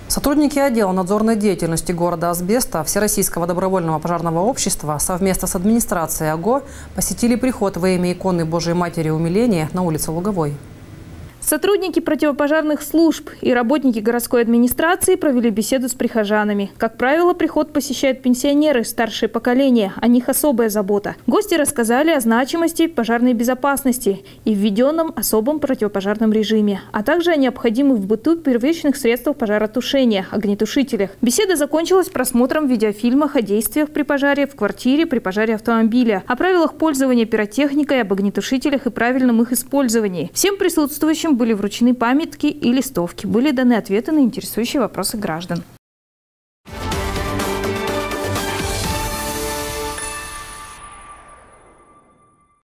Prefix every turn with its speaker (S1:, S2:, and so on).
S1: Сотрудники отдела надзорной деятельности города Асбеста Всероссийского добровольного пожарного общества совместно с администрацией АГО посетили приход во имя иконы Божией Матери Умиления на улице Луговой.
S2: Сотрудники противопожарных служб и работники городской администрации провели беседу с прихожанами. Как правило, приход посещают пенсионеры, старшее поколение. О них особая забота. Гости рассказали о значимости пожарной безопасности и введенном особом противопожарном режиме, а также о необходимых в быту первичных средствах пожаротушения – огнетушителях. Беседа закончилась просмотром видеофильмов о действиях при пожаре в квартире, при пожаре автомобиля, о правилах пользования пиротехникой, об огнетушителях и правильном их использовании. Всем присутствующим были вручены памятки и листовки. Были даны ответы на интересующие вопросы граждан.